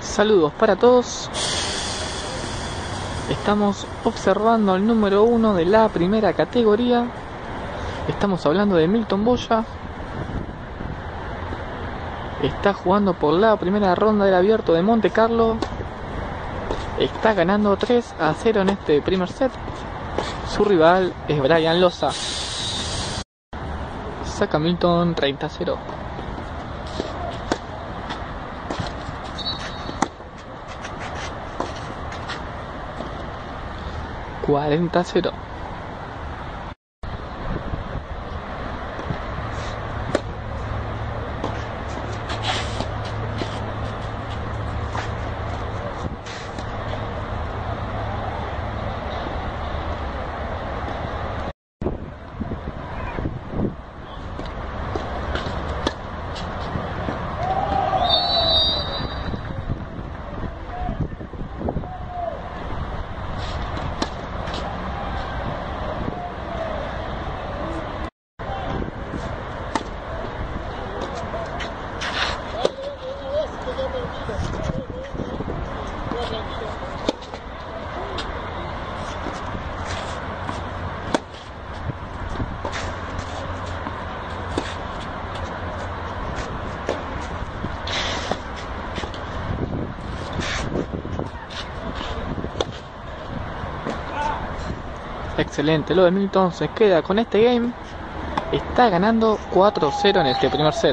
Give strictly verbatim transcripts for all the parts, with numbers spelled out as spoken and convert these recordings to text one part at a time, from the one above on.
Saludos para todos. Estamos observando al número uno de la primera categoría. Estamos hablando de Milton Boya. Está jugando por la primera ronda del Abierto de Monte Carlo. Está ganando tres a cero en este primer set. Su rival es Brian Loza. Saca Milton treinta a cero. cuarenta a cero. Excelente, lo de Milton se queda con este game. Está ganando cuatro a cero en este primer set.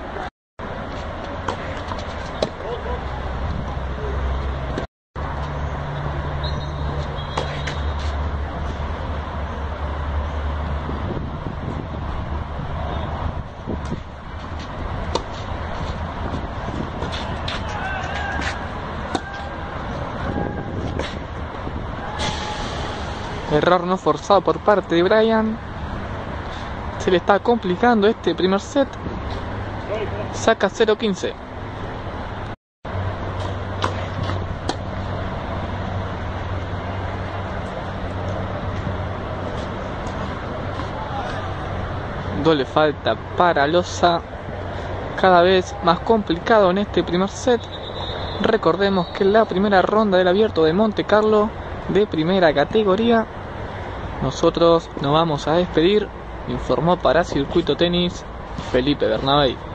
Error no forzado por parte de Brian. Se le está complicando este primer set. Saca cero a quince. Doble falta para Loza. Cada vez más complicado en este primer set. Recordemos que la primera ronda del Abierto de Monte Carlo de primera categoría. Nosotros nos vamos a despedir. Informó para Circuito Tenis Felipe Bernabé.